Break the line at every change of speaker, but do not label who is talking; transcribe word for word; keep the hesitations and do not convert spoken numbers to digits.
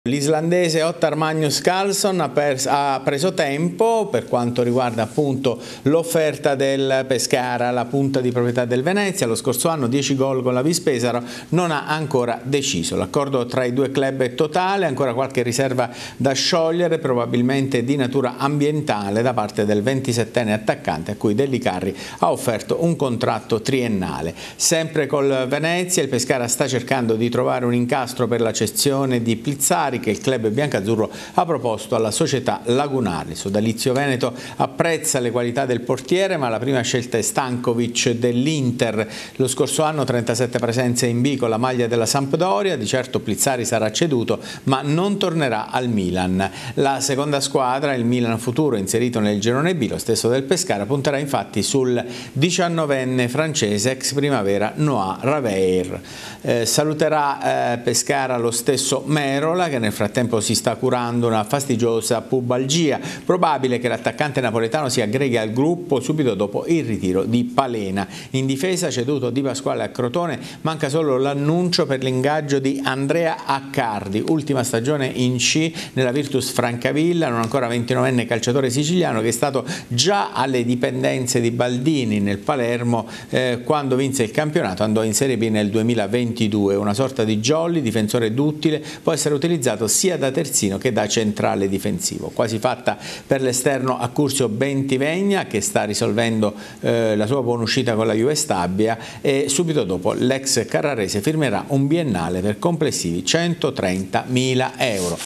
L'islandese Ottar Magnus Carlsson ha, ha preso tempo per quanto riguarda appunto l'offerta del Pescara, la punta di proprietà del Venezia. Lo scorso anno dieci gol con la Vis Pesaro, non ha ancora deciso. L'accordo tra i due club è totale, ancora qualche riserva da sciogliere, probabilmente di natura ambientale da parte del ventisettenne attaccante a cui Delli Carri ha offerto un contratto triennale. Sempre col Venezia il Pescara sta cercando di trovare un incastro per la cessione di Plizzari che il club biancazzurro ha proposto alla società lagunare. Il sodalizio veneto apprezza le qualità del portiere, ma la prima scelta è Stankovic dell'Inter. Lo scorso anno trentasette presenze in B con la maglia della Sampdoria, di certo Plizzari sarà ceduto ma non tornerà al Milan. La seconda squadra, il Milan Futuro, inserito nel girone B, lo stesso del Pescara, punterà infatti sul diciannovenne francese ex primavera Noah Raveir. Eh, saluterà eh, Pescara lo stesso Merola, che nel frattempo si sta curando una fastidiosa pubalgia. Probabile che l'attaccante napoletano si aggreghi al gruppo subito dopo il ritiro di Palena. In difesa, ceduto Di Pasquale a Crotone, manca solo l'annuncio per l'ingaggio di Andrea Accardi, ultima stagione in C nella Virtus Francavilla, non ancora ventinovenne calciatore siciliano che è stato già alle dipendenze di Baldini nel Palermo eh, quando vinse il campionato, andò in Serie B nel duemilaventidue, una sorta di jolly, difensore duttile, può essere utilizzato sia da terzino che da centrale difensivo. Quasi fatta per l'esterno Accursio Bentivegna, che sta risolvendo eh, la sua buona uscita con la Juve Stabia, e subito dopo l'ex carrarese firmerà un biennale per complessivi centotrentamila euro.